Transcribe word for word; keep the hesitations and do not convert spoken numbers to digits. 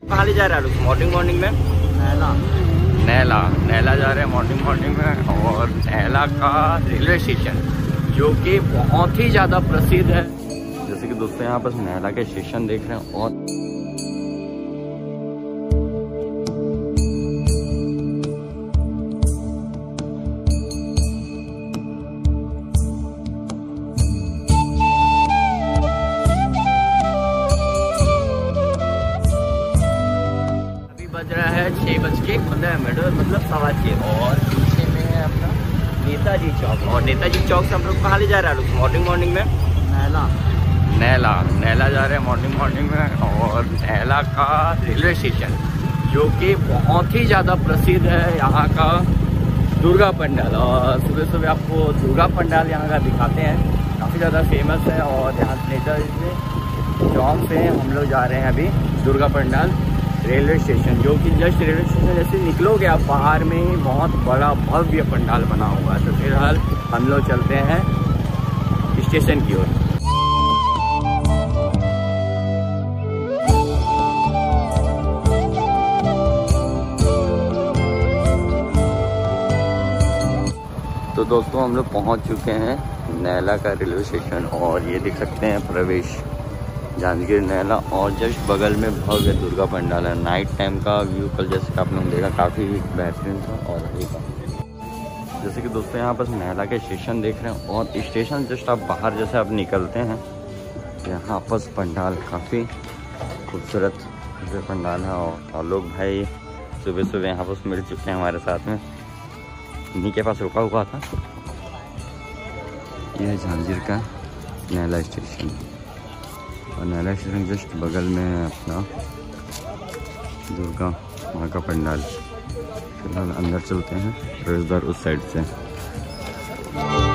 कहाँ ले जा रहे हैं मॉर्निंग मॉर्निंग में? नैला नैला नैला जा रहे हैं मॉर्निंग मॉर्निंग में। और नैला का रेलवे स्टेशन जो कि बहुत ही ज़्यादा प्रसिद्ध है। जैसे कि दोस्तों यहाँ पर नैला के स्टेशन देख रहे हैं। और बज रहा है छः बज के पंद्रह मिनट मतलब सवा छः। और पीछे में है अपना नेताजी चौक। और नेताजी चौक से हम लोग कहाँ ले जा रहे हैं मॉर्निंग मॉर्निंग में? नैला नैला नैला जा रहे हैं मॉर्निंग मॉर्निंग में। और नैला का रेलवे स्टेशन जो कि बहुत ही ज़्यादा प्रसिद्ध है यहाँ का दुर्गा पंडाल। और सुबह सुबह आपको दुर्गा पंडाल यहाँ का दिखाते हैं, काफ़ी ज़्यादा फेमस है। और यहाँ नेताजी चौक से हम लोग जा रहे हैं अभी दुर्गा पंडाल रेलवे स्टेशन, जो कि जस्ट रेलवे स्टेशन जैसे निकलोगे आप बाहर में ही बहुत बड़ा भव्य पंडाल बना हुआ है। तो फिलहाल हम लोग चलते हैं स्टेशन की ओर। तो दोस्तों हम लोग पहुंच चुके हैं नैला का रेलवे स्टेशन। और ये देख सकते हैं प्रवेश जांजगीर नैला। और जस्ट बगल में भव्य दुर्गा पंडाल है। नाइट टाइम का व्यू कल जैसे कि आप लोगों ने देखा काफ़ी बेहतरीन था। और जैसे कि दोस्तों यहाँ पर नैला के स्टेशन देख रहे हैं। और स्टेशन जस्ट आप बाहर जैसे आप निकलते हैं यहाँ पर पंडाल काफ़ी खूबसूरत पंडाल है। और लोग भाई सुबह सुबह यहाँ पर मिल चुके हैं हमारे साथ में, इन्हीं के पास रुका हुआ था। यह जांजगीर का नैला स्टेशन। और नैला स्टेशन जस्ट बगल में है अपना दुर्गा माँ का पंडाल। फिलहाल अंदर चलते हैं, प्रवेश द्वार उस साइड से।